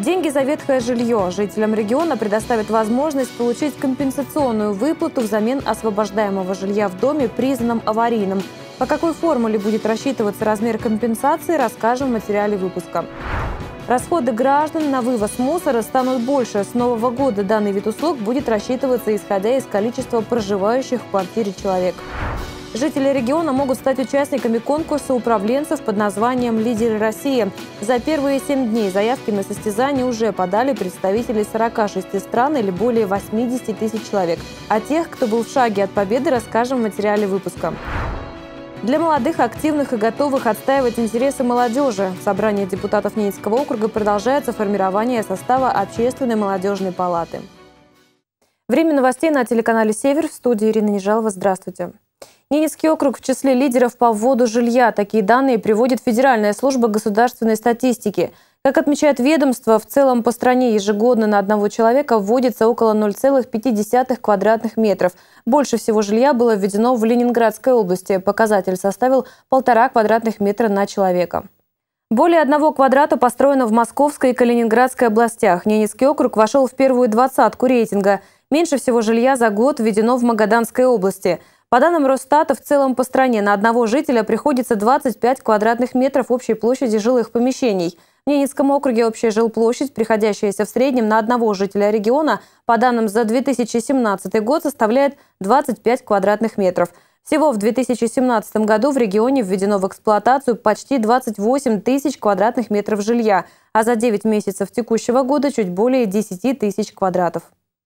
Деньги за ветхое жилье. Жителям региона предоставят возможность получить компенсационную выплату взамен освобождаемого жилья в доме, признанном аварийным. По какой формуле будет рассчитываться размер компенсации, расскажем в материале выпуска. Расходы граждан на вывоз мусора станут больше. С нового года данный вид услуг будет рассчитываться, исходя из количества проживающих в квартире человек. Жители региона могут стать участниками конкурса управленцев под названием «Лидеры России». За первые 7 дней заявки на состязание уже подали представители 46 стран или более 80 тысяч человек. О тех, кто был в шаге от победы, расскажем в материале выпуска. Для молодых, активных и готовых отстаивать интересы молодежи в собрании депутатов Ненецкого округа продолжается формирование состава Общественной молодежной палаты. Время новостей на телеканале «Север». В студии Ирина Нежалова. Здравствуйте. Ненецкий округ в числе лидеров по вводу жилья. Такие данные приводит Федеральная служба государственной статистики. Как отмечает ведомство, в целом по стране ежегодно на одного человека вводится около 0,5 квадратных метров. Больше всего жилья было введено в Ленинградской области. Показатель составил 1,5 квадратных метра на человека. Более 1 квадрата построено в Московской и Калининградской областях. Ненецкий округ вошел в первую двадцатку рейтинга. Меньше всего жилья за год введено в Магаданской области. По данным Росстата, в целом по стране на одного жителя приходится 25 квадратных метров общей площади жилых помещений. В Ненецком округе общая жилплощадь, приходящаяся в среднем на одного жителя региона, по данным за 2017 год, составляет 25 квадратных метров. Всего в 2017 году в регионе введено в эксплуатацию почти 28 тысяч квадратных метров жилья, а за 9 месяцев текущего года чуть более 10 тысяч квадратов.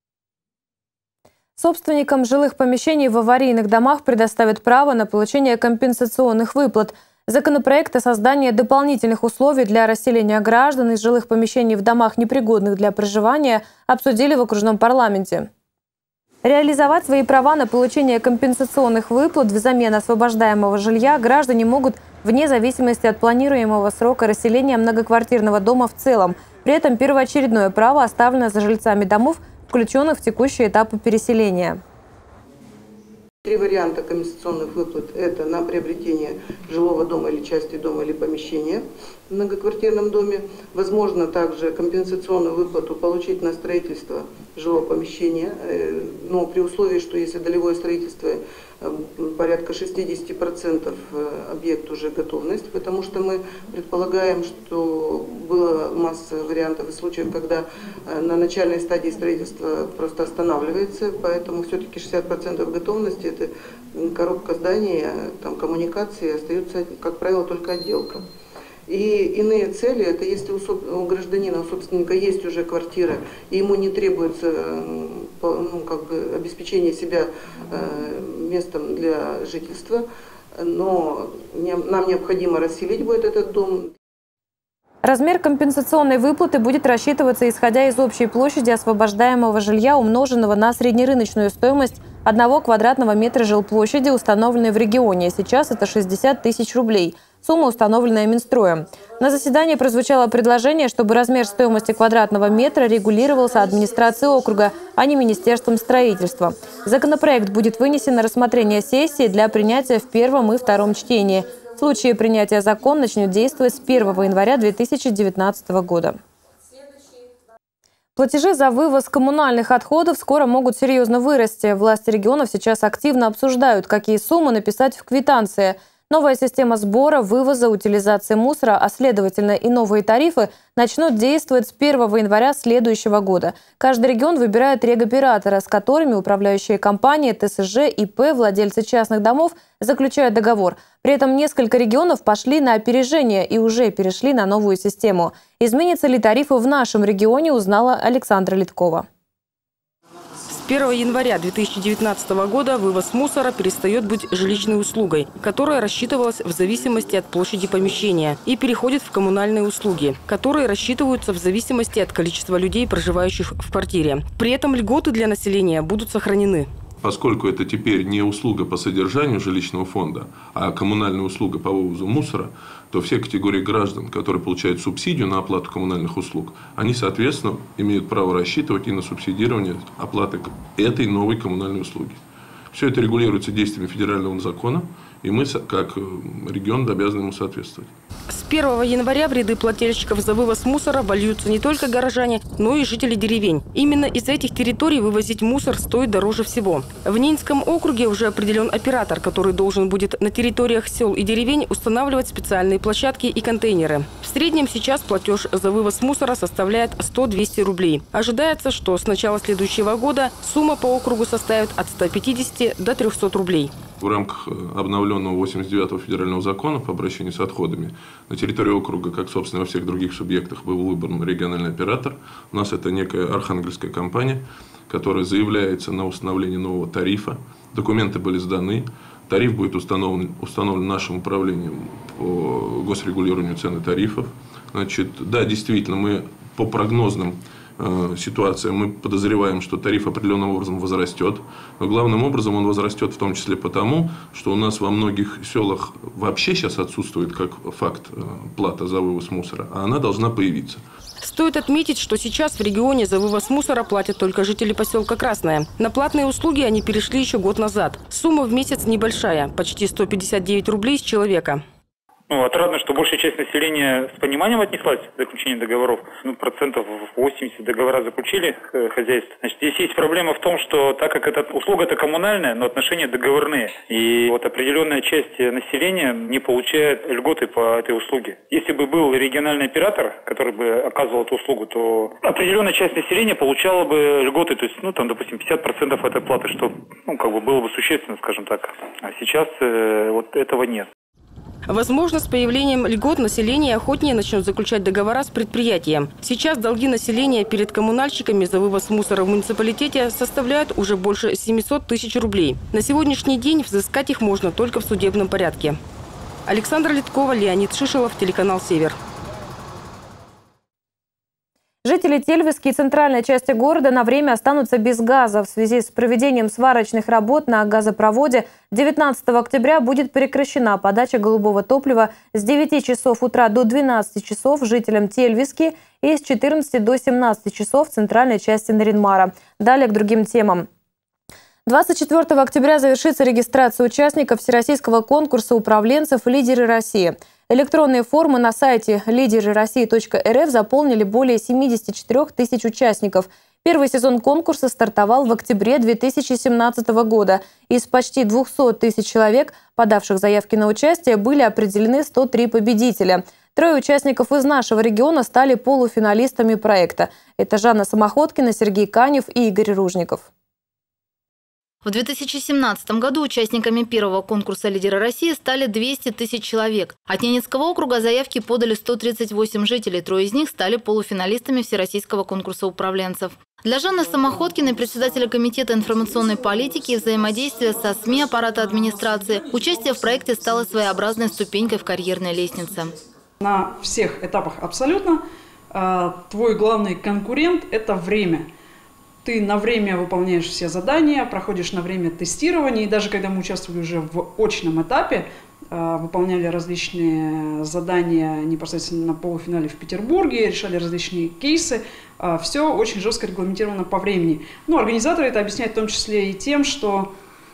Собственникам жилых помещений в аварийных домах предоставят право на получение компенсационных выплат. Законопроект о создании дополнительных условий для расселения граждан из жилых помещений в домах, непригодных для проживания, обсудили в окружном парламенте. Реализовать свои права на получение компенсационных выплат взамен освобождаемого жилья граждане могут вне зависимости от планируемого срока расселения многоквартирного дома в целом. При этом первоочередное право оставлено за жильцами домов, включенных в текущие этапы переселения. 3 варианта компенсационных выплат – это на приобретение жилого дома или части дома или помещения в многоквартирном доме. Возможно также компенсационную выплату получить на строительство жилого помещения, но при условии, что если долевое строительство порядка 60% объект уже готовность, потому что мы предполагаем, что была масса вариантов и случаев, когда на начальной стадии строительства просто останавливается, поэтому все-таки 60% готовности – это коробка здания, там коммуникации, остается, как правило, только отделка. И иные цели, это если у гражданина, у собственника есть уже квартира, и ему не требуется обеспечение себя местом для жительства, но нам необходимо расселить будет этот дом. Размер компенсационной выплаты будет рассчитываться, исходя из общей площади освобождаемого жилья, умноженного на среднерыночную стоимость 1 квадратного метра жилплощади, установленной в регионе. Сейчас это 60 тысяч рублей. Сумма, установленная Минстроем. На заседании прозвучало предложение, чтобы размер стоимости квадратного метра регулировался администрацией округа, а не Министерством строительства. Законопроект будет вынесен на рассмотрение сессии для принятия в первом и втором чтении. В случае принятия закон начнет действовать с 1 января 2019 года. Платежи за вывоз коммунальных отходов скоро могут серьезно вырасти. Власти регионов сейчас активно обсуждают, какие суммы написать в квитанции. Новая система сбора, вывоза, утилизации мусора, а следовательно и новые тарифы начнут действовать с 1 января следующего года. Каждый регион выбирает регоператора, с которыми управляющие компании, ТСЖ, ИП, владельцы частных домов заключают договор. При этом несколько регионов пошли на опережение и уже перешли на новую систему. Изменятся ли тарифы в нашем регионе, узнала Александра Литкова. С 1 января 2019 года вывоз мусора перестает быть жилищной услугой, которая рассчитывалась в зависимости от площади помещения, и переходит в коммунальные услуги, которые рассчитываются в зависимости от количества людей, проживающих в квартире. При этом льготы для населения будут сохранены. Поскольку это теперь не услуга по содержанию жилищного фонда, а коммунальная услуга по вывозу мусора, то все категории граждан, которые получают субсидию на оплату коммунальных услуг, они, соответственно, имеют право рассчитывать и на субсидирование оплаты этой новой коммунальной услуги. Все это регулируется действиями федерального закона, и мы, как регион, обязаны ему соответствовать. С 1 января в ряды плательщиков за вывоз мусора вольются не только горожане, но и жители деревень. Именно из этих территорий вывозить мусор стоит дороже всего. В Ненецком округе уже определен оператор, который должен будет на территориях сел и деревень устанавливать специальные площадки и контейнеры. В среднем сейчас платеж за вывоз мусора составляет 100-200 рублей. Ожидается, что с начала следующего года сумма по округу составит от 150 до 300 рублей. В рамках обновленного 89-го федерального закона по обращению с отходами на территории округа, как, собственно, во всех других субъектах, был выбран региональный оператор. У нас это некая архангельская компания, которая заявляется на установление нового тарифа. Документы были сданы. Тариф будет установлен нашим управлением по госрегулированию цен и тарифов. Значит, да, действительно, мы по прогнозным ситуация, мы подозреваем, что тариф определенным образом возрастет. Но главным образом он возрастет в том числе потому, что у нас во многих селах вообще сейчас отсутствует как факт плата за вывоз мусора, а она должна появиться. Стоит отметить, что сейчас в регионе за вывоз мусора платят только жители поселка Красное. На платные услуги они перешли еще год назад. Сумма в месяц небольшая – почти 159 рублей с человека. Отрадно, что большая часть населения с пониманием отнеслась к заключению договоров. Процентов 80 договора заключили хозяйство. Значит, здесь есть проблема в том, что так как эта услуга-то коммунальная, но отношения договорные. И вот определенная часть населения не получает льготы по этой услуге. Если бы был региональный оператор, который бы оказывал эту услугу, то определенная часть населения получала бы льготы. То есть, допустим, 50% этой платы, что, было бы существенно, скажем так. А сейчас вот этого нет. Возможно, с появлением льгот население охотнее начнет заключать договора с предприятием. Сейчас долги населения перед коммунальщиками за вывоз мусора в муниципалитете составляют уже больше 700 тысяч рублей. На сегодняшний день взыскать их можно только в судебном порядке. Александра Литкова, Леонид Шишелов, телеканал «Север». Жители Тельвиски и центральной части города на время останутся без газа. В связи с проведением сварочных работ на газопроводе 19 октября будет прекращена подача голубого топлива с 9 часов утра до 12 часов жителям Тельвиски и с 14 до 17 часов в центральной части Нарьян-Мара. Далее к другим темам. 24 октября завершится регистрация участников всероссийского конкурса управленцев «Лидеры России». Электронные формы на сайте лидеры-россии.рф заполнили более 74 тысяч участников. Первый сезон конкурса стартовал в октябре 2017 года. Из почти 200 тысяч человек, подавших заявки на участие, были определены 103 победителя. 3 участников из нашего региона стали полуфиналистами проекта. Это Жанна Самоходкина, Сергей Канев и Игорь Ружников. В 2017 году участниками первого конкурса «Лидеры России» стали 200 тысяч человек. От Ненецкого округа заявки подали 138 жителей. 3 из них стали полуфиналистами Всероссийского конкурса управленцев. Для Жанны Самоходкиной, председателя комитета информационной политики и взаимодействия со СМИ аппарата администрации, участие в проекте стало своеобразной ступенькой в карьерной лестнице. На всех этапах абсолютно твой главный конкурент – это время. Ты на время выполняешь все задания, проходишь на время тестирования. И даже когда мы участвовали уже в очном этапе, выполняли различные задания непосредственно на полуфинале в Петербурге, решали различные кейсы, все очень жестко регламентировано по времени. Организаторы это объясняют в том числе и тем, что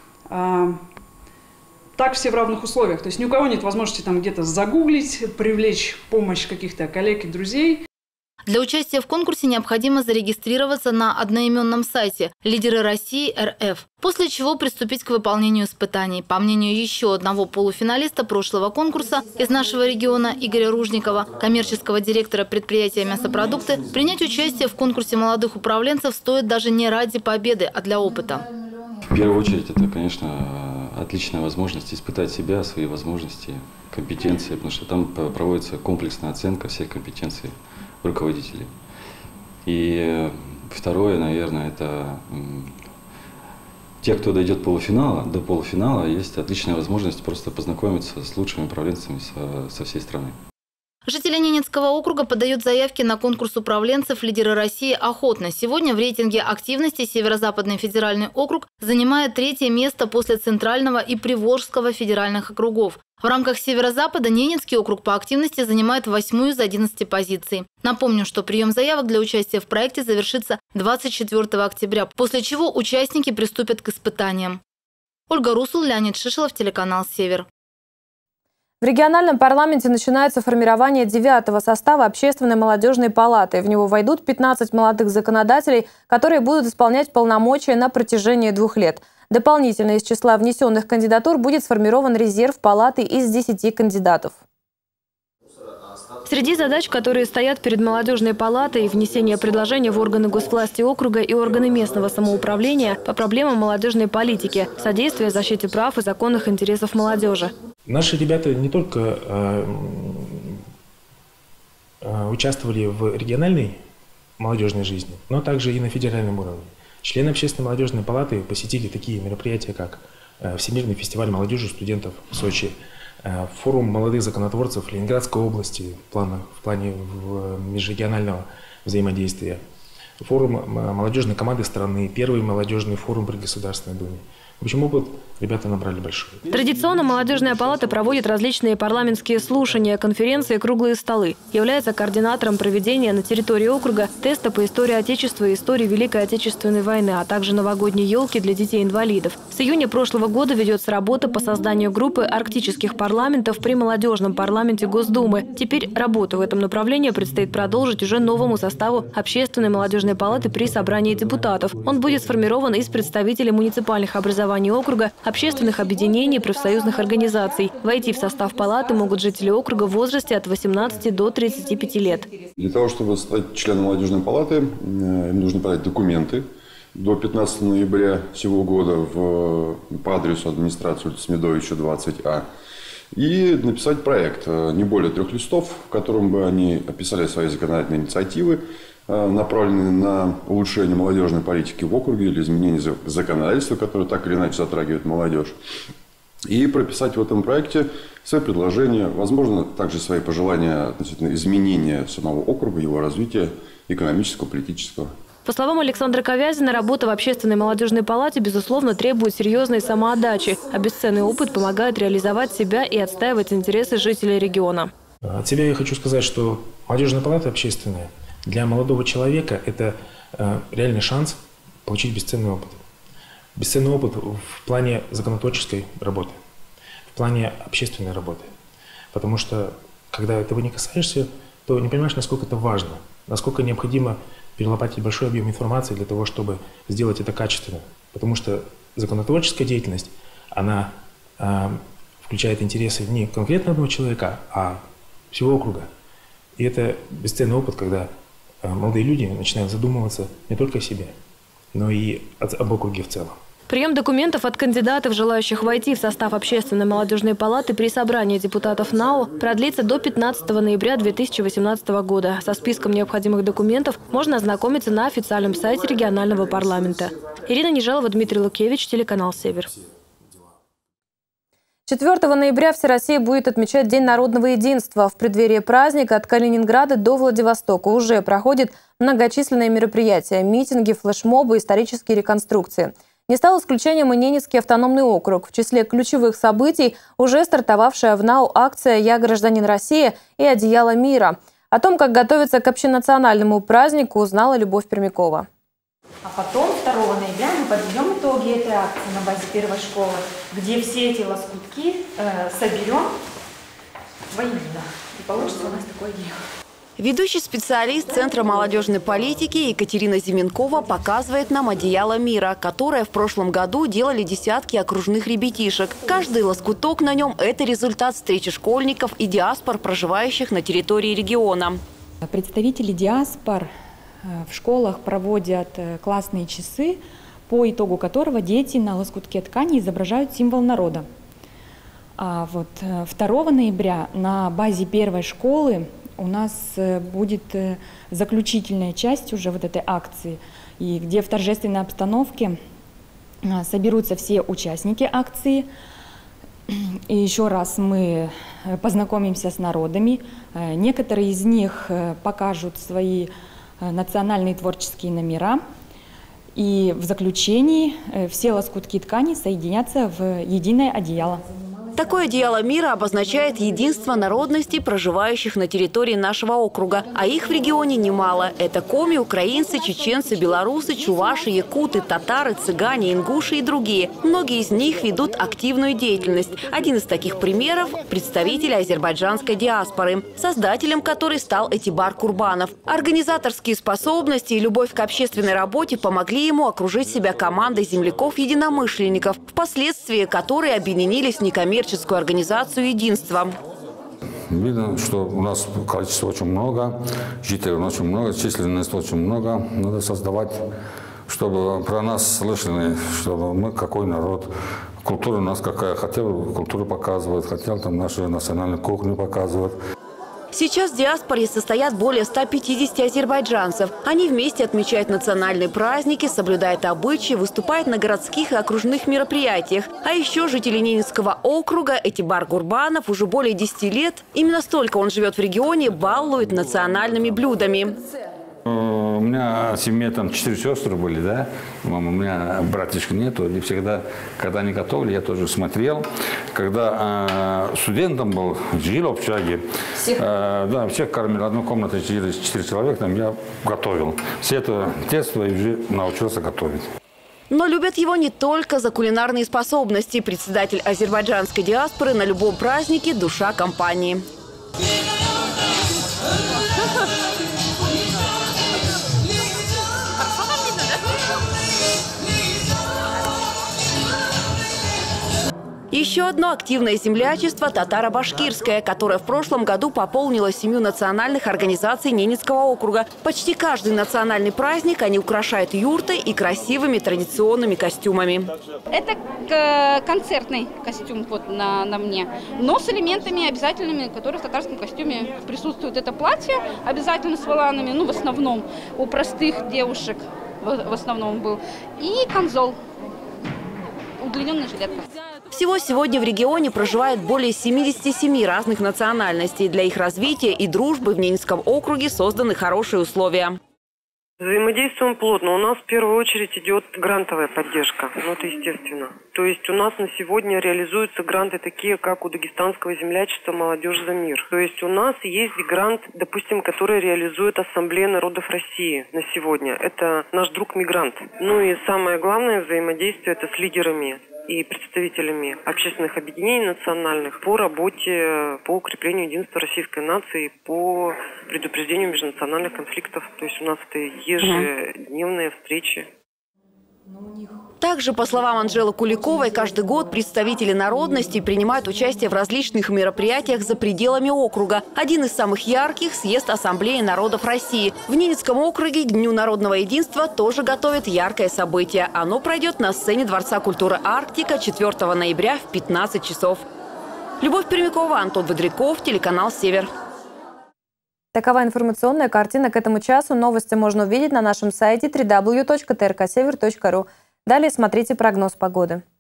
так все в равных условиях. То есть ни у кого нет возможности там где-то загуглить, привлечь помощь каких-то коллег и друзей. Для участия в конкурсе необходимо зарегистрироваться на одноименном сайте «Лидеры России РФ», после чего приступить к выполнению испытаний. По мнению еще одного полуфиналиста прошлого конкурса из нашего региона Игоря Ружникова, коммерческого директора предприятия «Мясопродукты», принять участие в конкурсе молодых управленцев стоит даже не ради победы, а для опыта. В первую очередь это, конечно, отличная возможность испытать себя, свои возможности, компетенции, потому что там проводится комплексная оценка всех компетенций руководителей. И второе, наверное, это те, кто дойдет до полуфинала, есть отличная возможность просто познакомиться с лучшими управленцами со всей страны. Жители Ненецкого округа подают заявки на конкурс управленцев «Лидеры России» охотно. Сегодня в рейтинге активности Северо-Западный федеральный округ занимает 3-е место после Центрального и Приволжского федеральных округов. В рамках Северо-Запада Ненецкий округ по активности занимает 8-ю из 11 позиций. Напомню, что прием заявок для участия в проекте завершится 24 октября, после чего участники приступят к испытаниям. Ольга Русул, Леонид Шишелов, телеканал «Север». В региональном парламенте начинается формирование 9-го состава Общественной молодежной палаты. В него войдут 15 молодых законодателей, которые будут исполнять полномочия на протяжении 2 лет. Дополнительно из числа внесенных кандидатур будет сформирован резерв палаты из 10 кандидатов. Среди задач, которые стоят перед молодежной палатой, внесение предложений в органы госвласти округа и органы местного самоуправления по проблемам молодежной политики, содействие защите прав и законных интересов молодежи. Наши ребята не только участвовали в региональной молодежной жизни, но также и на федеральном уровне. Члены Общественной молодежной палаты посетили такие мероприятия, как Всемирный фестиваль молодежи и студентов в Сочи, форум молодых законотворцев Ленинградской области в плане межрегионального взаимодействия, форум молодежной команды страны, первый молодежный форум при Государственной Думе. В общем, опыт ребята набрали большой. Традиционно молодежная палата проводит различные парламентские слушания, конференции, круглые столы. Является координатором проведения на территории округа теста по истории Отечества и истории Великой Отечественной войны, а также новогодней елки для детей-инвалидов. С июня прошлого года ведется работа по созданию группы арктических парламентов при молодежном парламенте Госдумы. Теперь работу в этом направлении предстоит продолжить уже новому составу Общественной молодежной палаты при собрании депутатов. Он будет сформирован из представителей муниципальных образований округа, общественных объединений, профсоюзных организаций. Войти в состав палаты могут жители округа в возрасте от 18 до 35 лет. Для того, чтобы стать членом молодежной палаты, им нужно подать документы до 15 ноября сего года по адресу администрации улицы Смедовича, 20А. И написать проект, не более 3 листов, в котором бы они описали свои законодательные инициативы, направленные на улучшение молодежной политики в округе или изменение законодательства, которое так или иначе затрагивает молодежь. И прописать в этом проекте свои предложения, возможно, также свои пожелания относительно изменения самого округа, его развития экономического, политического. По словам Александра Ковязина, работа в Общественной молодежной палате, безусловно, требует серьезной самоотдачи, а бесценный опыт помогает реализовать себя и отстаивать интересы жителей региона. От себя я хочу сказать, что молодежная палата общественная для молодого человека – это реальный шанс получить бесценный опыт. Бесценный опыт в плане законотворческой работы, в плане общественной работы. Потому что, когда этого не касаешься, то не понимаешь, насколько это важно, насколько необходимо перелопатить большой объем информации для того, чтобы сделать это качественно. Потому что законотворческая деятельность, она включает интересы не конкретно одного человека, а всего округа. И это бесценный опыт, когда молодые люди начинают задумываться не только о себе, но и об округе в целом. Прием документов от кандидатов, желающих войти в состав Общественной молодежной палаты при собрании депутатов НАО, продлится до 15 ноября 2018 года. Со списком необходимых документов можно ознакомиться на официальном сайте регионального парламента. Ирина Нежалова, Дмитрий Лукевич, телеканал «Север». 4 ноября вся Россия будет отмечать День народного единства. В преддверии праздника от Калининграда до Владивостока уже проходят многочисленные мероприятия – митинги, флешмобы, исторические реконструкции. Не стал исключением и Ненецкий автономный округ. В числе ключевых событий уже стартовавшая в НАО акция «Я гражданин России» и «Одеяло мира». О том, как готовиться к общенациональному празднику, узнала Любовь Пермякова. А потом 2 ноября мы подведем итоги этой акции на базе первой школы, где все эти лоскутки соберем воедино. И получится у нас такое дело. Ведущий специалист Центра молодежной политики Екатерина Зименкова показывает нам одеяло мира, которое в прошлом году делали десятки окружных ребятишек. Каждый лоскуток на нем – это результат встречи школьников и диаспор, проживающих на территории региона. Представители диаспор в школах проводят классные часы, по итогу которого дети на лоскутке ткани изображают символ народа. А вот 2 ноября на базе первой школы у нас будет заключительная часть уже вот этой акции, и где в торжественной обстановке соберутся все участники акции. И еще раз мы познакомимся с народами. Некоторые из них покажут свои национальные творческие номера. И в заключении все лоскутки ткани соединятся в единое одеяло. Такое одеяло мира обозначает единство народностей, проживающих на территории нашего округа. А их в регионе немало. Это коми, украинцы, чеченцы, белорусы, чуваши, якуты, татары, цыгане, ингуши и другие. Многие из них ведут активную деятельность. Один из таких примеров – представитель азербайджанской диаспоры, создателем которой стал Этибар Курбанов. Организаторские способности и любовь к общественной работе помогли ему окружить себя командой земляков-единомышленников, впоследствии которые объединились в некоммерческую организацию «Единство». Видно, что у нас количество очень много, жителей очень много, численность очень много. Надо создавать, чтобы про нас слышали, чтобы мы какой народ. Культура у нас какая. Хотел культуру показывать, хотел там нашу национальную кухню показывать. Сейчас в диаспоре состоят более 150 азербайджанцев. Они вместе отмечают национальные праздники, соблюдают обычаи, выступают на городских и окружных мероприятиях. А еще жители Ненецкого округа Этибар Курбанов уже более 10 лет, именно столько он живет в регионе, балует национальными блюдами. У меня в семье там 4 сестры были, да? Мама, у меня братишка нету. И всегда, когда они готовили, я тоже смотрел. Когда студентом был, жил в общаге, да, всех кормил. Одну комнату 4 человека, там я готовил. Все это детство и уже научился готовить. Но любят его не только за кулинарные способности. Председатель азербайджанской диаспоры на любом празднике – душа компании. Еще одно активное землячество – татаро-башкирское, которое в прошлом году пополнило семью национальных организаций Ненецкого округа. Почти каждый национальный праздник они украшают юртой и красивыми традиционными костюмами. Это концертный костюм вот на мне, но с элементами обязательными, которые в татарском костюме присутствуют. Это платье обязательно с воланами, ну в основном у простых девушек в основном был, и камзол, удлиненная жилетка. Всего сегодня в регионе проживает более 77 разных национальностей. Для их развития и дружбы в Ненецком округе созданы хорошие условия. Взаимодействуем плотно. У нас в первую очередь идет грантовая поддержка. Ну, это естественно. То есть у нас на сегодня реализуются гранты такие, как у Дагестанского землячества «Молодежь за мир». То есть у нас есть грант, допустим, который реализует Ассамблея народов России на сегодня. Это наш друг-мигрант. Ну и самое главное взаимодействие – это с лидерами и представителями общественных объединений национальных по работе, по укреплению единства российской нации, по предупреждению межнациональных конфликтов. То есть у нас это ежедневные встречи. Также, по словам Анжелы Куликовой, каждый год представители народностей принимают участие в различных мероприятиях за пределами округа. Один из самых ярких – съезд Ассамблеи народов России. В Ненецком округе к Дню народного единства тоже готовят яркое событие. Оно пройдет на сцене Дворца культуры «Арктика» 4 ноября в 15 часов. Любовь Пермякова, Антон Бодряков, телеканал «Север». Такова информационная картина к этому часу. Новости можно увидеть на нашем сайте www.trksever.ru. Далее смотрите прогноз погоды.